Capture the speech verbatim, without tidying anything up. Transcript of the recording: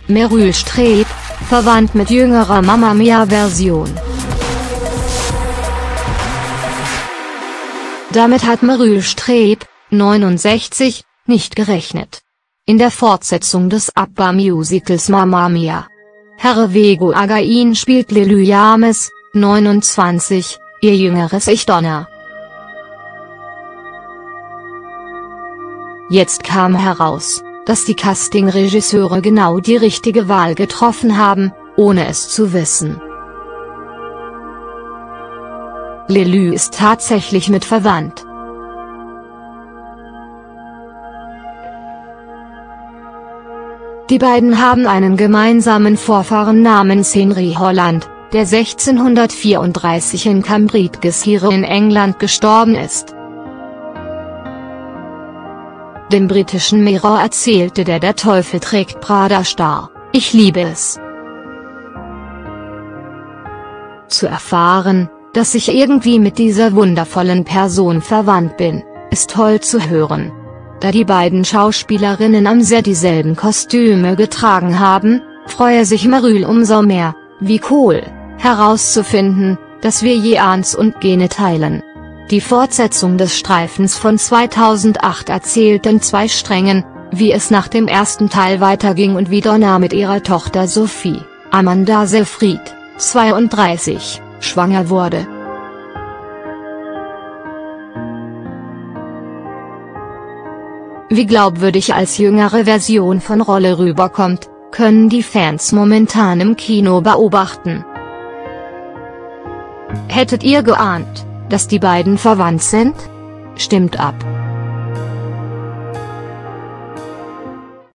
Meryl Streep, verwandt mit jüngerer Mamma Mia-Version. Damit hat Meryl Streep, neunundsechzig, nicht gerechnet. In der Fortsetzung des ABBA-Musicals Mamma Mia. Hervé Again spielt Lily James, neunundzwanzig, ihr jüngeres Ich Donna. Jetzt kam heraus, dass die Casting-Regisseure genau die richtige Wahl getroffen haben, ohne es zu wissen. Lily ist tatsächlich mit verwandt. Die beiden haben einen gemeinsamen Vorfahren namens Henry Holland, der sechzehnhundertvierunddreißig in Cambridgeshire in England gestorben ist. Dem britischen Mirror erzählte der Der Teufel trägt Prada-Star: „Ich liebe es zu erfahren, dass ich irgendwie mit dieser wundervollen Person verwandt bin, ist toll zu hören. Da die beiden Schauspielerinnen am Set dieselben Kostüme getragen haben, freue sich Meryl umso mehr, wie cool, herauszufinden, dass wir je Ahns und Gene teilen." Die Fortsetzung des Streifens von zweitausendacht erzählt in zwei Strängen, wie es nach dem ersten Teil weiterging und wie Donna mit ihrer Tochter Sophie, Amanda Seyfried, zweiunddreißig, schwanger wurde. Wie glaubwürdig als jüngere Version von Rolle rüberkommt, können die Fans momentan im Kino beobachten. Hättet ihr geahnt, dass die beiden verwandt sind? Stimmt ab!